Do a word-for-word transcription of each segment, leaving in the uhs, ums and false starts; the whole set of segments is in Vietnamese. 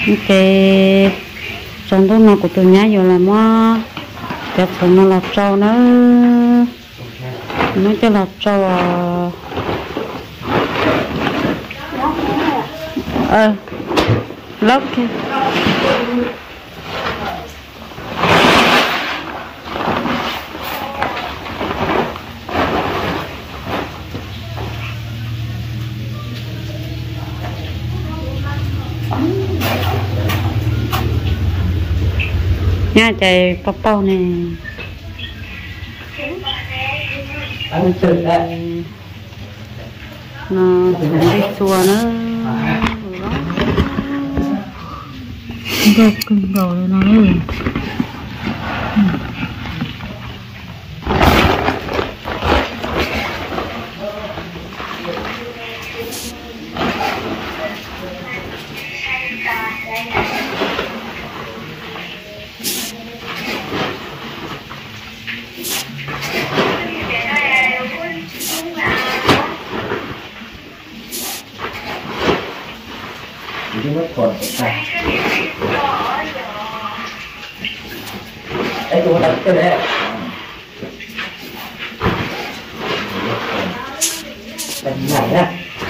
cái trong đó nó của tôi nhá rồi là mua cái phần nó là trâu nữa nó cho là trâu ờ lóc kia nha chạy bao bao này ăn chơi đấy nó đi xua nữa gấp cưng đầu nó nữa cái mất còn này ấy tôi đặt cái này đặt này á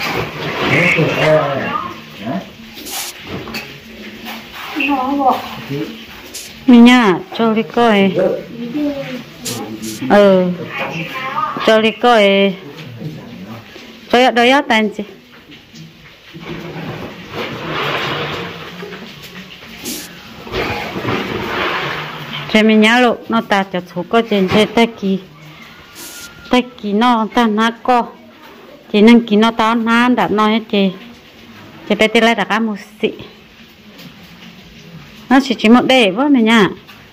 mình nha cho đi coi ừ cho đi coi cho đây á tên gì thế mình nhớ lúc nó ta cho số có trên thế ta kỳ ta kỳ nó ta ná co chỉ năng kỳ nó ta ná đã nói hết chị chị bé tê lại đã cả một xị nó chỉ chỉ một đề quá mình nhá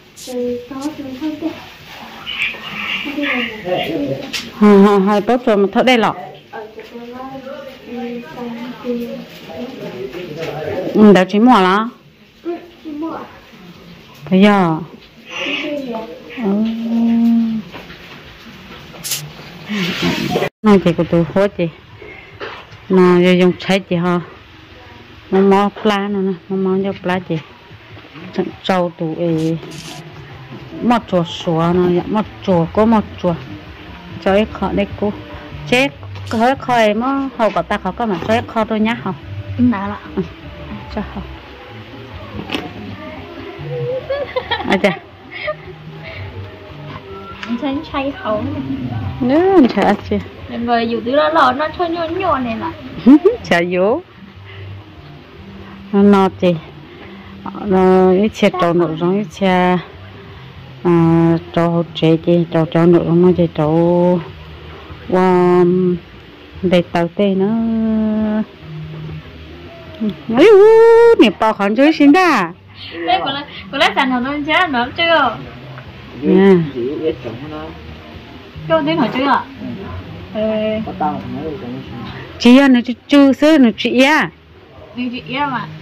hai hai hai tốt rồi mà thợ đây lọ ừ đã chỉ mùa lá bây giờ nói chị của tôi hốt chị nó dùng trái chị ho nó mò plá nó nè nó mò cho plá chị trâu tụ ấy một chùa xóa nó một chùa có một chùa cho ấy khó đây cô chết hơi khỏi mà hậu có ta khó có mà cho ấy khó tôi nhá hậu nào ạ cho hậu à chà chân chay khẩu nữa chả chị người dù từ đó lò nó cho nhon nhon này là chả vô nó chị nó ít xe trâu nữa rồi ít xe trâu trẻ chị trâu trâu nữa mà chị trâu qua để tàu tê nữa ấy u nè bao khoản chơi xin đã đây có lẽ có lẽ sản phẩm nó chết nó chưa nha cho đến hỏi chưa ạ chị à nó chưa sơ nó chị à đi chị em à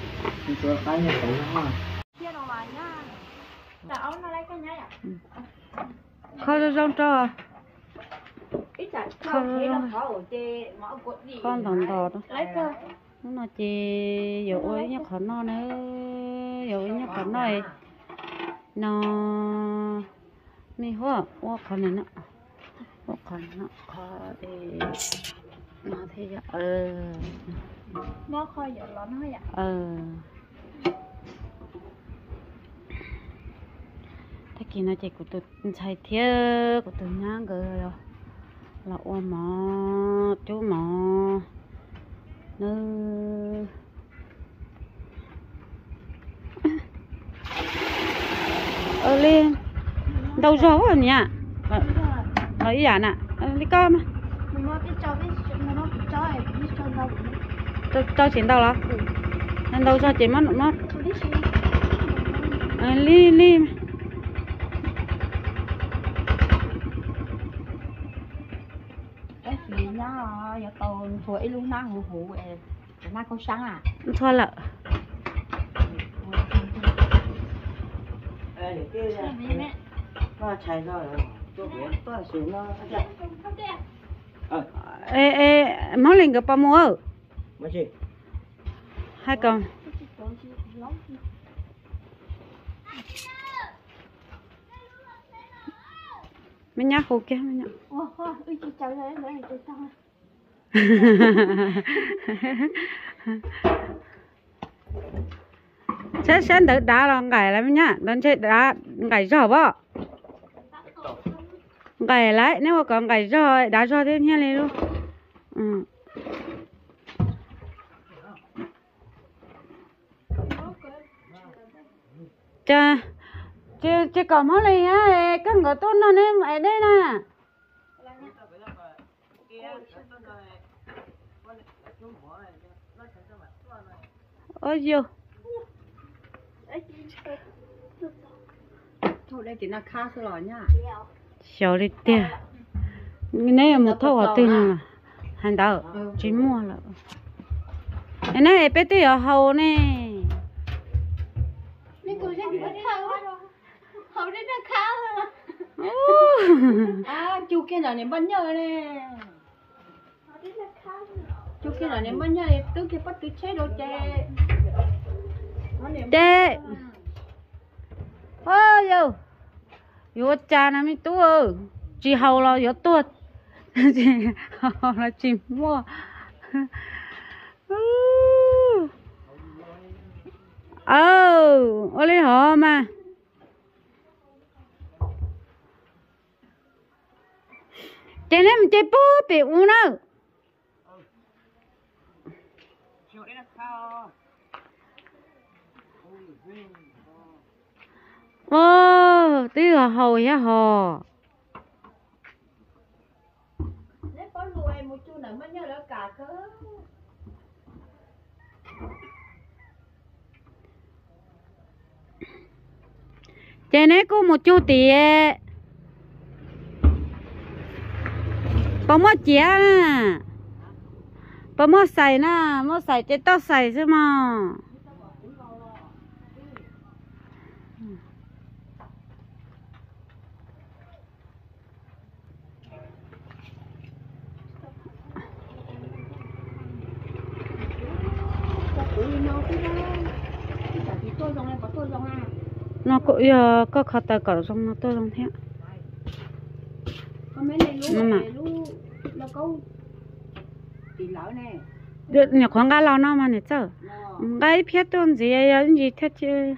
khó ra rong cho con thằng đỏ đó nó chỉ dụ ấy nhá khó nó nữa dụ ấy nhá khó này nó mi hoa hoa khó này nó hoa khó nó khó để nó thế vậy ờ nó khơi giờ nó nói vậy ờ thế kia nó chỉ của tôi xài thiết của tôi nhang rồi là ôm mò chú mò nơ ờ lên đâu gió rồi nhỉ ấy à nè đi con nó biết cho biết nó biết cho ấy biết cho đâu cho cho chuyện đâu đó nên đâu cho chuyện mất mất li li cái gì nó giờ tàu tuổi luôn nó hủ hủ vậy nó có sáng à thôi lợ nó chạy rồi tôi xử nó ê ê máu lên gặp bao mua mấy gì hai con lắm. mấy nhá khô kia mấy nhá Ô, ô, ui chị cháu đấy, đấy là tôi xong. sẽ sẽ đỡ đá là gảy lại mấy nhá đón chơi đá gảy giò bọ gảy lại nếu mà còn gảy giò đá giò thêm nha lên luôn ừ. Chà chứ chứ còn món này á cái ngựa tốt nó nên ở đây nè ôi vô Thôi đây chỉ là khá sơ lò nha. xíu đi tiền nếu một thau ở tiền mà hành đạo chỉ mua là cái này bé tí ở hậu nè Nên cô sẽ bị bắt thao. Hậu đây là khá rồi. À, chú kia là nên bắt nhờ nè. Chú kia là nên bắt nhờ này, tôi kia bắt tôi chế đồ chè. chê ôi yo yo cha nó mới tua chỉ hậu là yo tuột chỉ hậu là chỉ mua oh ô lấy họ mà chê nên mình chê bố bị uống đâu ô tí là hồi á hò Nếu có lùi một chút nữa mới nhớ đỡ cả cơ. chê nấy có một chút tiền bao mốt chĩa nè bao mốt xài nè mốt xài chê tao xài chứ mà nó cũng giờ có khát tài cỡ xong nó tôi không thế Có mấy này lú này lú là câu thì lỡ nè. được nhà khoáng gà lao nó mà nè chứ gái phía tuần gì ấy gì thế chứ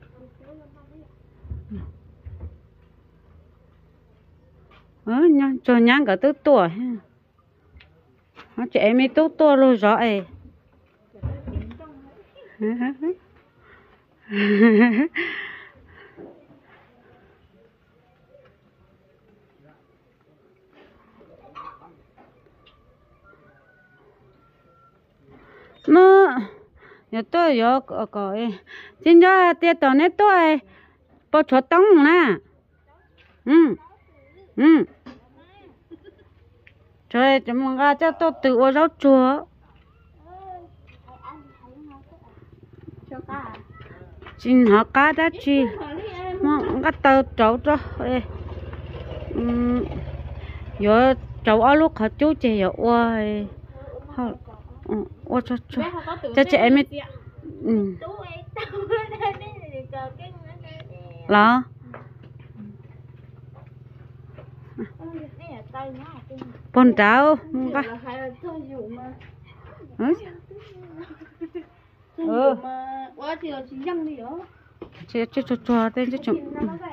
ờ nhá cho nhang cả tới tuổi nó trẻ mới tốt tuổi rồi rõ ấy mà giờ tôi giờ có có chính ra tiệt tao nét tôi bao cho tông nè ừ ừ trời chúng mình ra cho tôi tự ở rau chua xin họ cá đã chi mà cái tàu trâu cho giờ trâu ở lúc họ chú chị giờ ôi họ ôi cho cho cho chị em ừ là con trâu ừ quá thì là chỉ dân đi đó. chị cho cho cho tên cho chúng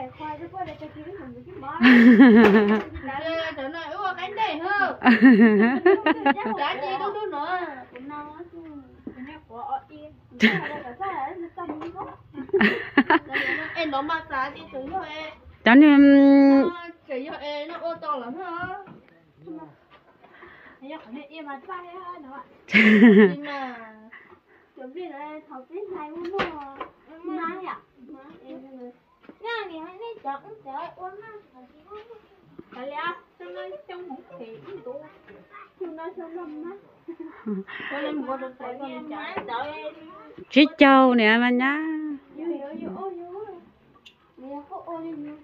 Trời ơi, ủa cái này hả? Đã chi đâu đâu nữa. Cũng nào á chứ. Cái của ở yên. Em nó mà xả đi chửi cho em. cho nên Chửi cho em nó ô to lắm hả? Thấy không? Em mà sai hết đó. Nhưng mà chuẩn bị là học tiếng này luôn mà. Mai à? Nha thì hay đi chọn chợ uống á. Tại lẽ trong đây trong một thì tụ trong đây trong năm á. Cho nên một đợt phải còn chạy đợi em. chị châu nè mà nhá Vô vô vô vô. Mẹ có ô đi nữa.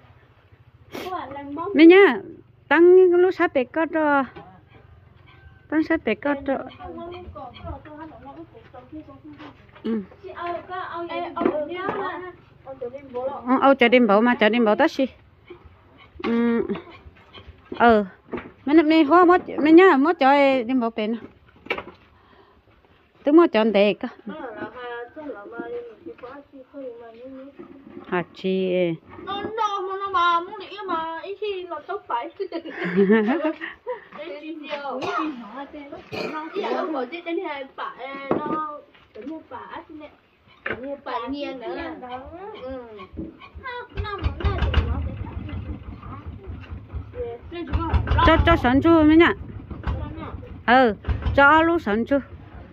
Có bạn làm món. nè nhá tăng lúc sắp bị có rồi con sẽ để có chỗ ừ âu chợ đêm bảo mà chợ đêm bảo tất gì ừ ờ mấy năm nay hoa mất mấy nhá mất cho đêm bảo bền tôi mất chọn để cơ hạt chi nó nó nó mà muốn đi mà ít khi nó tốt phải nó chỉ là một cái tên này phải nó tính như phải nè như phải nghiêng nữa ừ nó nó cho cho sẵn chưa mấy nhá ừ cho lúc sẵn chưa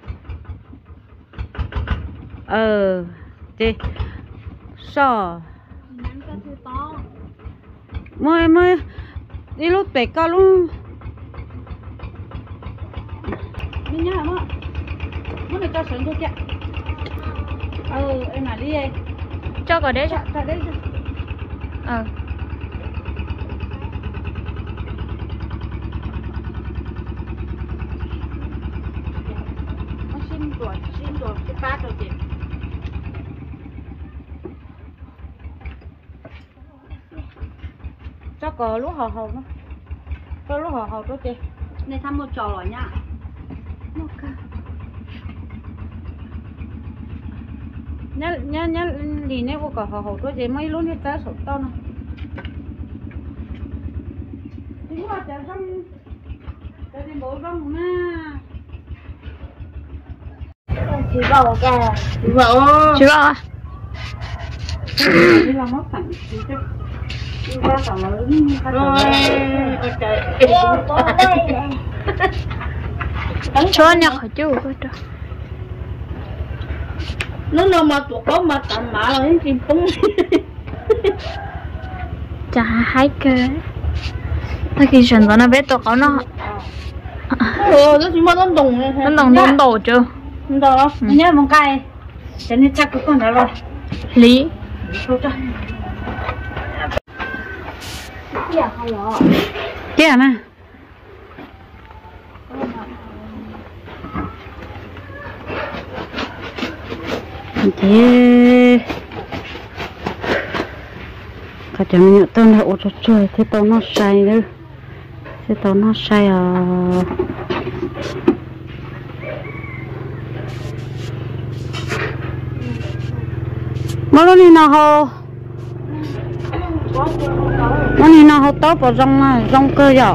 ờ đi sao mới mới đi lúc bé cao luôn mình nhá mà muốn được cho sẵn chưa kìa ừ em mà đi đây cho cả đấy cho cả đấy ờ nó xin tuổi xin tuổi cái bát rồi chị cho có lúc hò hò nó cho lúc hò hò đó chị này thăm một trò rồi nhá nhá nhá nhá lì này vô cả hò hò đó chị mấy lúc này ta sụp to nè đi qua chợ rong chợ đi bộ rong nè chị bảo kìa chị bảo chị bảo à đi làm mất thằng chị chứ ba tàu lớn ba tàu lớn cho nhặt khỏi chú cơ nó nó mà tụi có mà tạm mã là những chim tung chả hai cái ta khi chuyển vào nó biết tụi có nó ờ nó chỉ mà nó đồng nó đồng nó đổ chưa không đổ nhớ một cái cho nên chắc cũng còn đó rồi lý kia nè thế cả cho mình tao nó ủa cho chơi thế tao nó say nữa thế tao nó say à mà lúc này nào hồ lúc này nào hồ tao vào rong rong cơ giỏ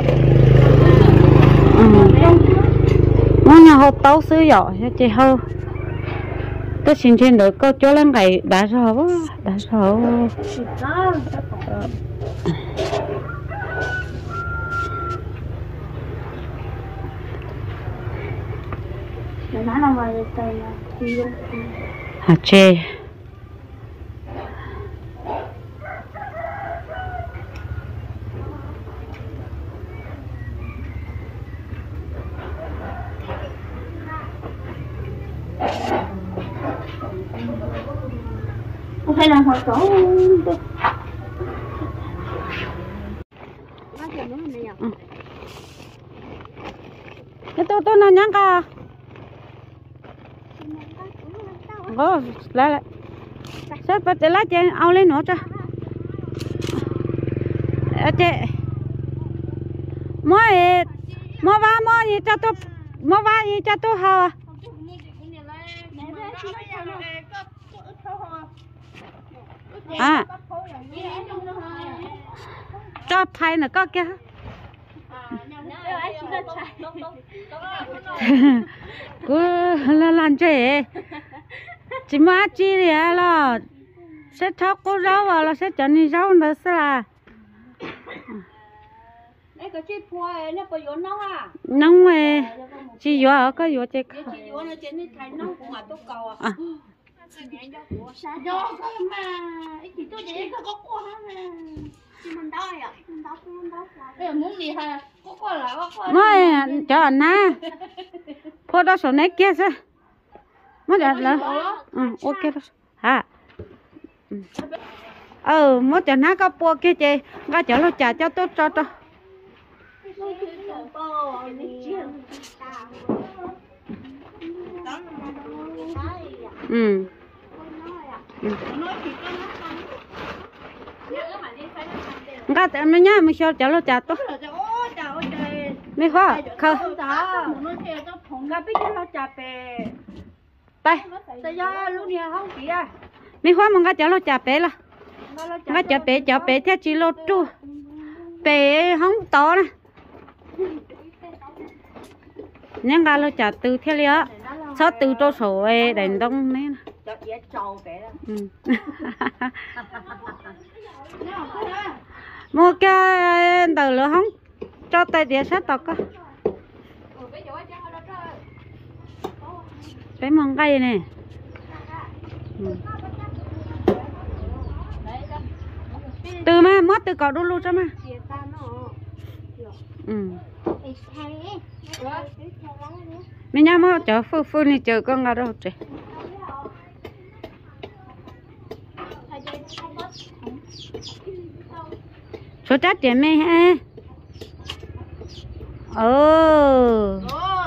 ừ lúc nhà hồ tao xứ giỏ chị hơ tôi xin trên đời câu chỗ lên ngày đã rồi quá đã rồi hả chê không phải là họ chỗ cái tôi tôi nó nhắn cả có lại lại sao phải để lá trên ao lên nữa cho chị mỗi mỗi ba mỗi gì cho tôi mỗi ba gì cho tôi hào à cho thay nữa có kia cứ là làm chơi chỉ mà chỉ là là sẽ thóc cô rau vào là sẽ cho nên rau nữa là đấy cái chiếc phôi nó có vô nấu à nóng ấy chỉ vô ở có vô chơi chỉ vô nó trên cái thái nấu của ngài tôi cầu à do mà chỉ tôi chỉ có qua mà chỉ mình đau à mình đau mình đau bây giờ muốn gì hả có qua là có qua mới cho anh na cô đó số này kia sao mới đặt là ừ ok đó hả ừ mới cho nó có bua kia chị có chỗ nó trả cho tốt cho cho ừ cái tên nó nhá mình cho cháu lo chả tốt mấy khoa khôngไปmấy khoa mong cái cháu lo chả bé là cái cháu bé cháu bé theo chỉ lo tru bé không to nè nhưng cái lo chả từ theo liá sao từ cho số ấy đánh đông nè ừ. mua cái từ lửa không cho tay đĩa sát tao có cái măng cây này ừ. từ mà mất từ cỏ đu luôn cho mà ừ. mình nhá mà chờ phơi phơi này chờ con ngà đâu trời số trách chị mẹ ha ờ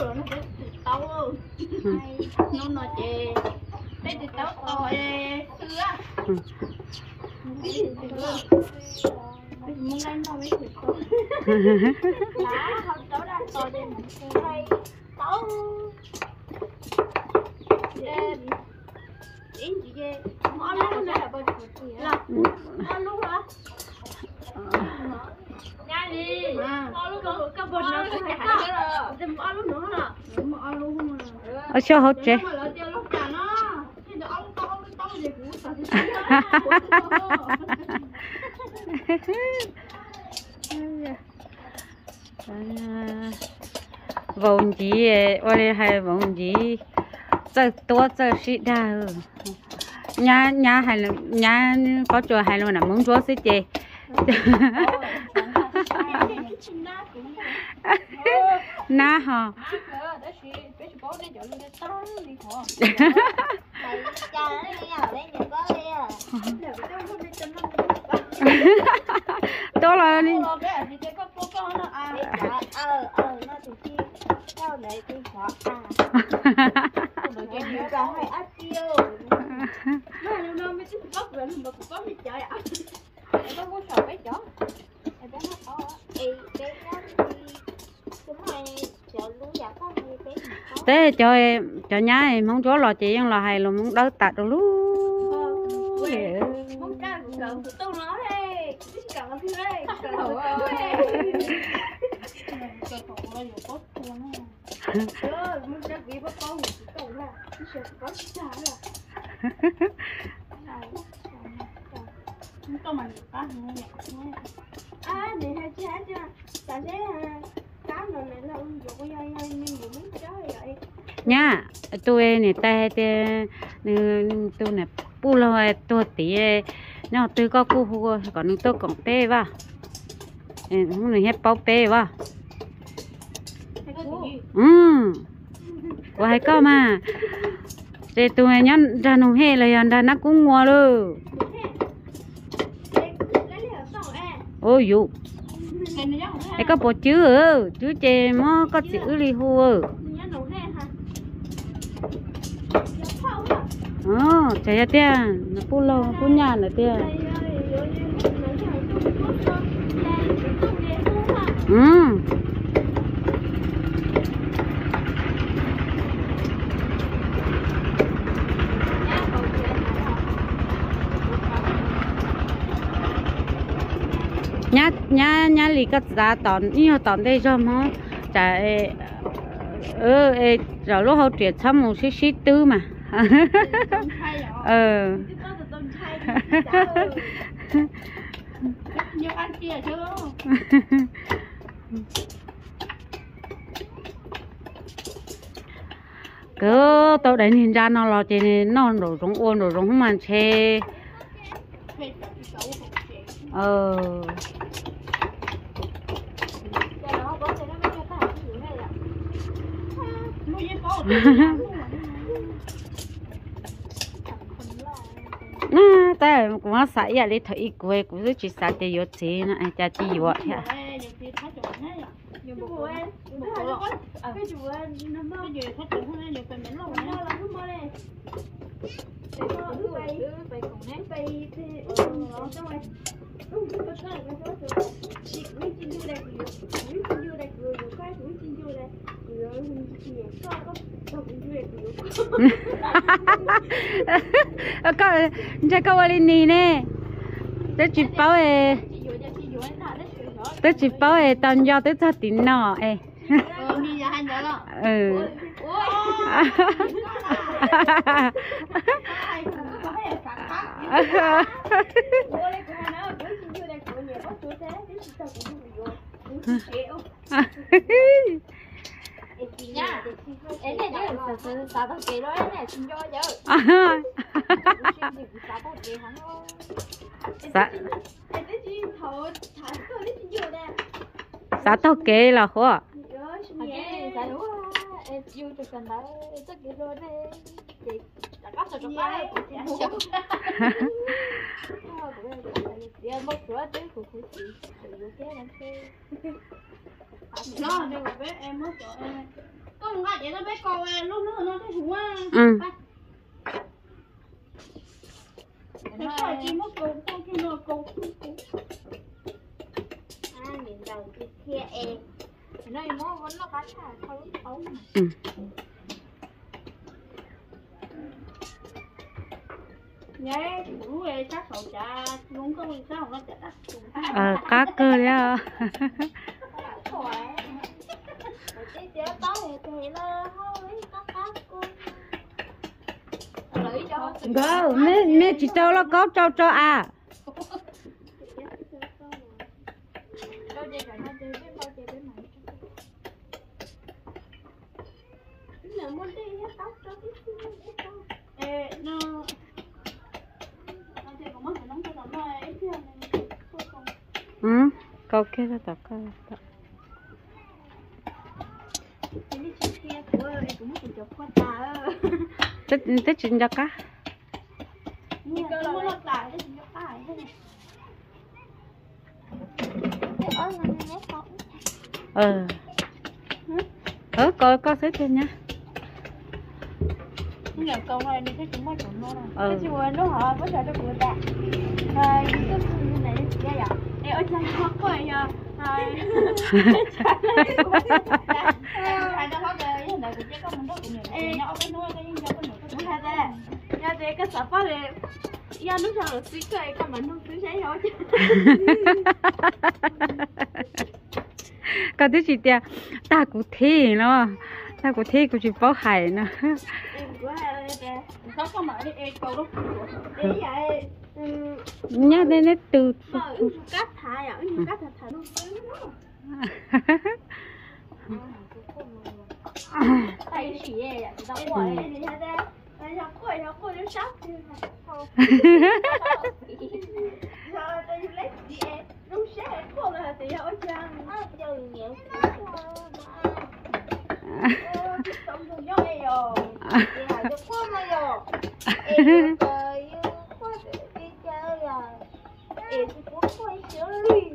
ở chỗ hot chế vòng gì ở đây hay vòng gì giờ to giờ xịt ra nhà nhà hay là nhà có chỗ hay luôn là muốn chỗ xịt chế na hả đó là đi thế cho em cho nhá em không chỗ lò chị ăn lò hay là muốn đỡ tạt rồi luôn nha tôi này tay tôi này pu lo tôi tí nó tôi có cu còn tôi còn tê vào không này hết bao tê vào ừ vậy cơ mà để tôi nhắn ra nông hè là ra nó cũng mua luôn ôi dụ cái có bộ chữ chữ chè mà có chữ li hùa ờ chạy ra tiền nó pu lo pu nhà nữa tiền ừ nhá nhá nhá lì cắt giá tòn nhiều tòn đây cho mà chạy ờ rồi lúc họ chuyển sang một xí xí tư mà ờ cứ tôi đánh hình ra nó lo chỉ nó đồ rong uốn đồ rong mà xe ờ à ta cũng có sải vậy để thấy quê cũng chỉ sải để vô chế nó ai cha chỉ vô thế nhưng mà em một có cái chủ em nó mơ cái gì phát triển hôm nay được phải mến lòng nó là cứ mơ này để có cứ bay bay còn nét bay thì ờ xong rồi đúng cái cái cái cái cái chị mới xin vô đây rồi mới xin vô đây rồi rồi cái mới xin vô đây rồi chị có có có xin vô đây rồi có chắc có vào đi nè tới chỉ bảo ấy tới chỉ bảo ấy tao do tới cho tính nọ ấy ừ nha, em này nó là sự sao tao kể đó em này xin cho chứ. Dạ. Em tới chỉ thầu thả tôi đi xin vô đây. Dạ tao kể là hả? Rồi, xin nhé. Dạ đúng rồi. Em vô cho cần đấy, tất cả rồi đây. Chị đã có sự cho cái. Em mất cửa tới của cô chị. Tự cái làm xe. Nó đây là bé em mất rồi em. Có một ngày vậy nó bé con em lúc nữa nó thấy hùng á. Ừ. Nó phải chỉ mất con con kia nó con. À nhìn đầu kia kia em. Nó em nó vẫn nó cắn à thôi không. Ừ. Nhé, đủ về chắc hậu trà luôn có nguyên sao nó chặt à. Ờ cá cơ đấy. Gỡ, mẹ mẹ chỉ tao là có cho cho à. Ừ, câu kia là tập cái. Tết Tết chuyện cho cá. Ờ. Ờ coi coi xếp thêm nha. Nhà câu này đi cái chúng mới chuẩn nó. Ừ. Cái chùa nó họ mới sợ nó của ta. Rồi cái này cái gì? Ê ơi sao khó quá nha. Rồi. Hai đứa hót đây, hiện tại cũng chỉ có mình đó cũng nhiều. Ê, nó cái nuôi cái gì cho cái nữa. Đúng hay thế. Nhà thế cái sạp phát này. Ya nó sao suy cái cái mình không suy thấy thôi chứ. Cái thứ gì tiệt, ta cũng thế nó, ta cũng thế cũng chỉ bảo hại nó. Em của hai đây, có có mở đi em câu lúc. Để vậy. Nhớ đến nó từ. Mở cắt thả à, như cắt thả thả luôn. Tay chỉ vậy, đâu có gì hết á. Nó quậy nó quậy nó sắp chứ. Rồi tôi lấy gì em, lúc sáng cô là thì ở trang. Chơi nhiều. Xong rồi nhau ấy rồi. Thì hãy cho cô mà rồi. Em chơi cô đi chơi rồi. Em thì cũng quay chơi.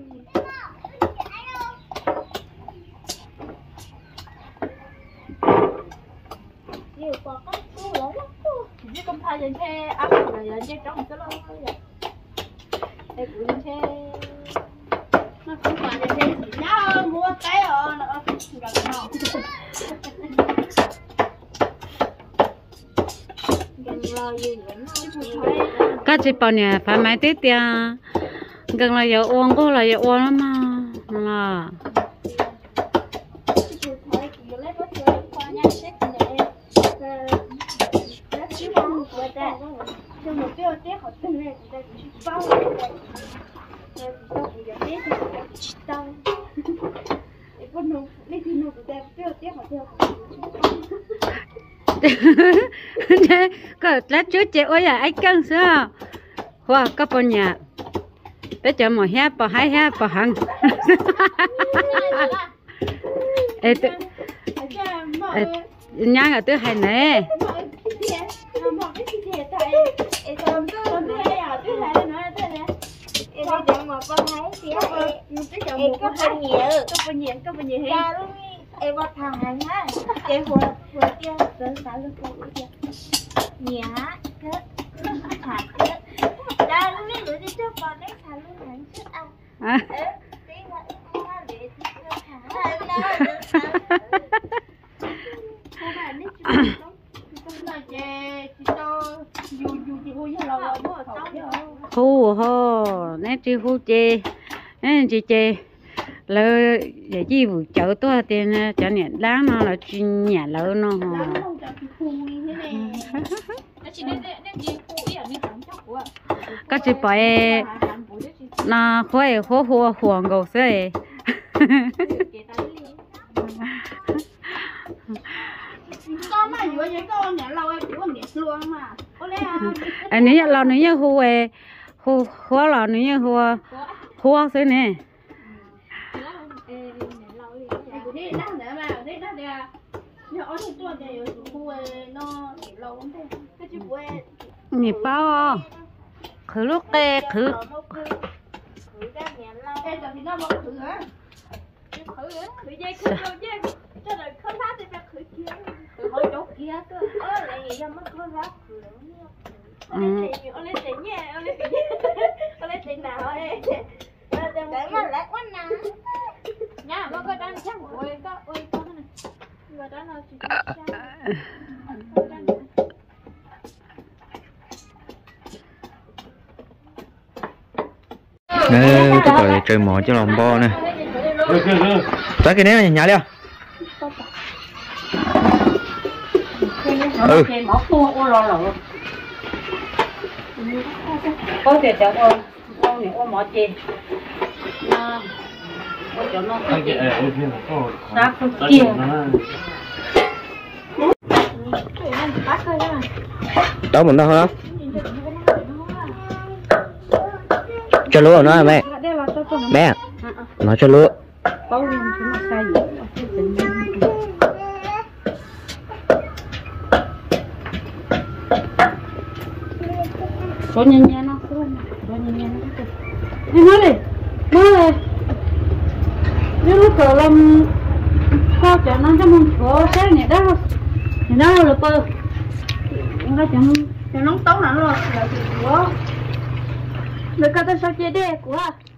Nhiều quá các cô lớn lắm cô. Chỉ công thay trên xe áp là lên trên trong cái lông thôi vậy. Đây cũng lên xe. Nó cũng phải lên xe chỉ nhau mua cái rồi nó gần nào. Gần lo gì nữa. Các chị bảo nè phải máy tết tia, gần là giờ uống cô là giờ uống lắm mà, là. Cho một cái tết họ tin này người ta cũng chỉ bao rồi đây, rồi sau khi giờ tết thì người ta cũng chỉ tao, để con nô đi thì nô người ta cái tết họ theo cái lá chuối chị ơi à anh cân sao, hoa các bọn nhà, để cho mọi hea bỏ hai hea bỏ hàng, ê tự, nhá ở tư hành này. Em đi để mà con thấy thì em em có phần nhiều có phần nhiều có phần nhiều hết luôn em bắt thằng hàng á em vừa vừa kia vừa xả luôn vừa kia nhả cái thả cái ra luôn đi rồi đi trước còn đấy thả luôn hàng trước à tí là em ha để tí thả các bạn đi khu hồ nè chị khu chê nè chị chê lỡ để chị vừa chợ tôi tiền cho nhận đáng nó là chuyên nhà lỡ nó hồ các chị phải nó khói khói hoa hoàng cầu xe anh ấy là nữ nhân hồ ấy hồ hoa là nữ nhân hoa hoa thế này nhịp bao khử lúc tê khử nè tụi tôi chơi mỏ cho lòng bo nè tới cái này nhà đi ừ có thể cho con con này con mỏ chê nó cho nó sát không chiều đó mình đâu hả cho lúa rồi nó mẹ mẹ nó cho lúa có nhân nhân nó có nhân nhân nó đi nói đi nói đi nếu nó cờ làm sao cho nó cho mình có sáng này đó thì đó là bơ anh có chẳng cho nó tấu nào rồi là của người ta sao chơi đê của